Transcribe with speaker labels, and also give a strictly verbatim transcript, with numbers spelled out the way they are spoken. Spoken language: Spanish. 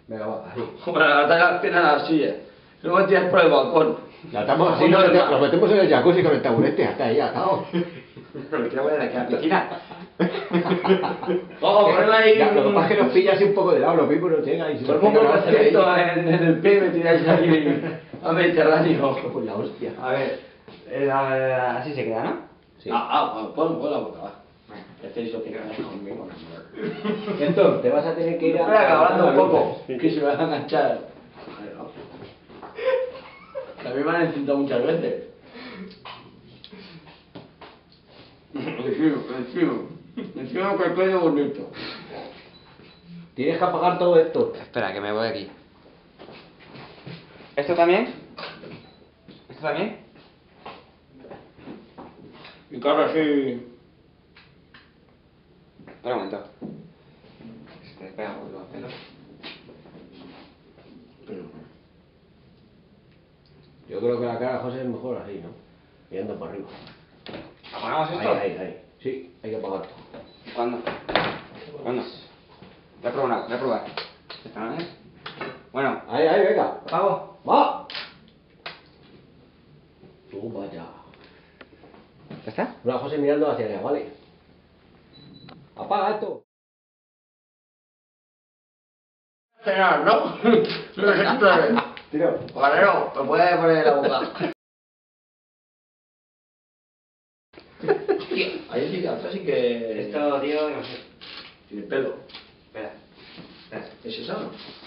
Speaker 1: Venga, va, así.
Speaker 2: Para atar las piernas a la silla. Luego tiras por el balcón.
Speaker 1: La atamos así, nos mete- nos metemos en el jacuzzi con el taburete, hasta ahí atado.
Speaker 2: Pero me quiero poner aquí a la piscina. Vamos, poneme ahí.
Speaker 1: Ya, lo que pasa es que nos pilla así un poco de lado, lo mismo nos llega y se nos
Speaker 2: Ponme un
Speaker 1: pega la hostia ahí.
Speaker 2: cemento en, en el pie y me tiráis aquí a Mediterráneo.
Speaker 1: Pues la hostia.
Speaker 3: A ver, eh, a- así se queda, ¿no?
Speaker 1: Sí.
Speaker 2: Ah, ah, pues pon, pon la boca, va. Este hizo que ganas conmigo, no.
Speaker 1: Héctor, te vas a tener que ir a...
Speaker 2: Espera, hablando un
Speaker 1: a-
Speaker 2: poco, que se me va a enganchar. Joder, no. También me han encinado muchas veces. Encima, encima. Encima que el cuello bonito.
Speaker 1: Tienes que apagar todo esto.
Speaker 3: Espera, que me voy aquí. ¿Esto también? ¿Esto también?
Speaker 2: Y cara así.
Speaker 3: Espera un momento. Se te pega por los pelos.
Speaker 1: Yo creo que la cara de José es mejor así, ¿no? Mirando para arriba.
Speaker 3: ¿Apagamos esto?
Speaker 1: Ahí, ahí, ahí. Sí, hay que apagar todo.
Speaker 3: ¿Cuándo? ¿Cuándo? Voy a probar, voy a probar. ¿Esta no es? Bueno,
Speaker 1: Ahí, ahí, venga.
Speaker 3: ¿apago?
Speaker 1: ¡Va! Tú vaya.
Speaker 3: ¿Ya está?
Speaker 1: Una José mirando hacia allá, ¿vale? Apaga esto.
Speaker 2: Cenar, ¿no? No sé qué tal.
Speaker 1: Tiro.
Speaker 2: Guarrero, me puedes poner la boca. Tío, ahí sí que atrás sí que.
Speaker 3: Esto, tío, no sé.
Speaker 2: Tiene pelo.
Speaker 3: Espera. Espera.
Speaker 2: ¿Es eso?